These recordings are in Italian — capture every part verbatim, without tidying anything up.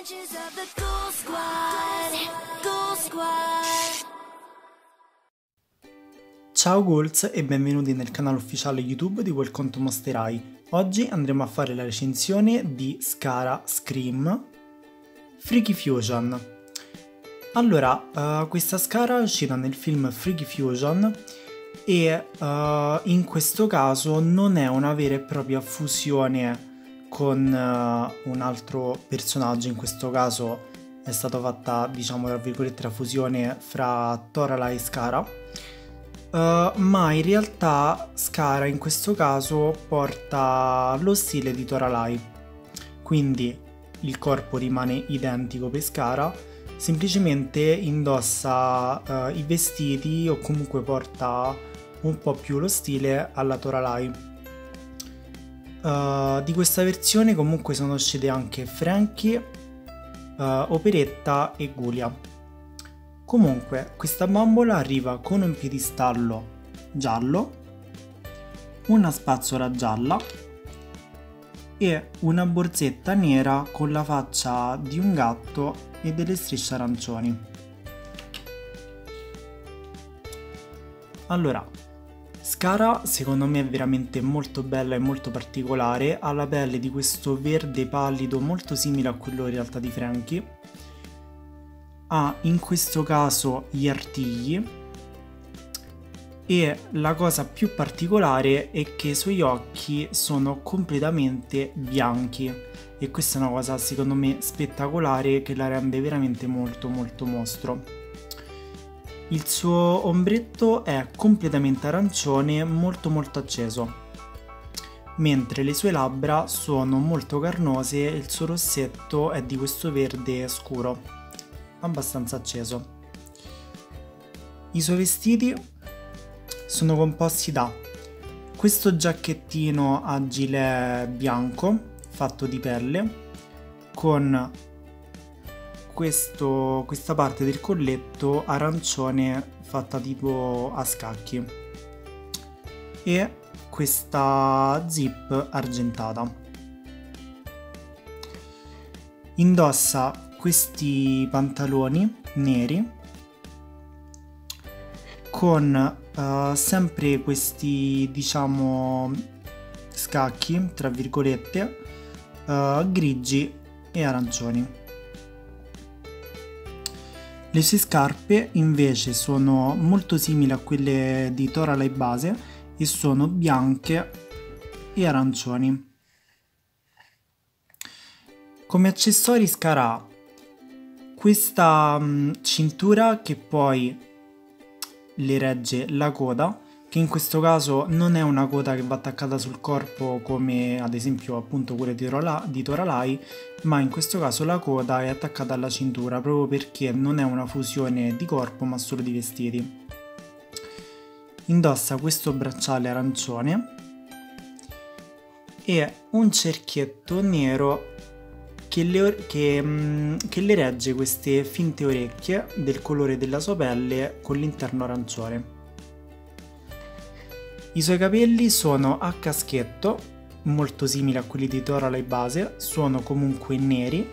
Adventures of the Ghoul Squad. Ghoul Squad. Ciao Ghouls e benvenuti nel canale ufficiale YouTube di Welcome to Monster High. Oggi andremo a fare la recensione di Skara Scream Freaky Fusion. Allora, uh, questa Skara è uscita nel film Freaky Fusion e uh, in questo caso non è una vera e propria fusione con uh, un altro personaggio. In questo caso è stata fatta, diciamo tra virgolette, la fusione fra Toralei e Skara, uh, ma in realtà Skara in questo caso porta lo stile di Toralei, quindi il corpo rimane identico per Skara, semplicemente indossa uh, i vestiti o comunque porta un po' più lo stile alla Toralei. Uh, di questa versione comunque sono uscite anche Frankie, uh, Operetta e Gulia. Comunque questa bambola arriva con un piedistallo giallo, una spazzola gialla e una borsetta nera con la faccia di un gatto e delle strisce arancioni. Allora, Skara secondo me è veramente molto bella e molto particolare, ha la pelle di questo verde pallido molto simile a quello in realtà di Frankie, ha in questo caso gli artigli e la cosa più particolare è che i suoi occhi sono completamente bianchi e questa è una cosa secondo me spettacolare che la rende veramente molto molto mostro. Il suo ombretto è completamente arancione, molto molto acceso, mentre le sue labbra sono molto carnose e il suo rossetto è di questo verde scuro, abbastanza acceso. I suoi vestiti sono composti da questo giacchettino a gilet bianco fatto di pelle con Questo, questa parte del colletto arancione fatta tipo a scacchi e questa zip argentata. Indossa questi pantaloni neri con uh, sempre questi, diciamo, scacchi tra virgolette uh, grigi e arancioni. Le sue scarpe invece sono molto simili a quelle di Toralei base e sono bianche e arancioni. Come accessori Skara ha questa mh, cintura che poi le regge la coda, che in questo caso non è una coda che va attaccata sul corpo come ad esempio appunto quelle di, Torala- di Toralei, ma in questo caso la coda è attaccata alla cintura proprio perché non è una fusione di corpo ma solo di vestiti. Indossa questo bracciale arancione e un cerchietto nero che le, che, mm, che le regge queste finte orecchie del colore della sua pelle con l'interno arancione. I suoi capelli sono a caschetto, molto simili a quelli di Toralei base, sono comunque neri,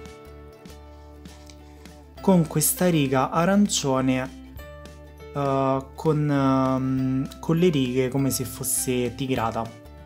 con questa riga arancione uh, con, um, con le righe come se fosse tigrata.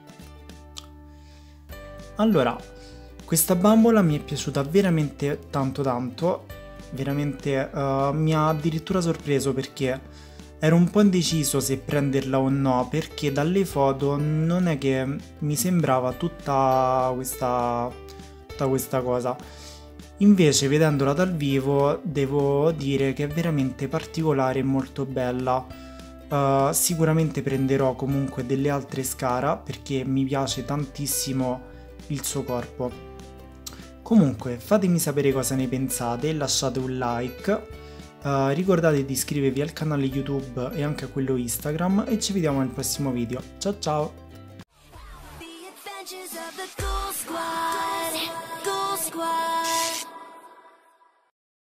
Allora, questa bambola mi è piaciuta veramente tanto tanto, veramente uh, mi ha addirittura sorpreso perché ero un po' indeciso se prenderla o no, perché dalle foto non è che mi sembrava tutta questa, tutta questa cosa. Invece vedendola dal vivo devo dire che è veramente particolare e molto bella. Uh, sicuramente prenderò comunque delle altre Skara perché mi piace tantissimo il suo corpo. Comunque fatemi sapere cosa ne pensate, lasciate un like. Uh, ricordate di iscrivervi al canale YouTube e anche a quello Instagram e ci vediamo nel prossimo video. Ciao ciao! The Adventures of the Ghoul Squad. Ghoul Squad.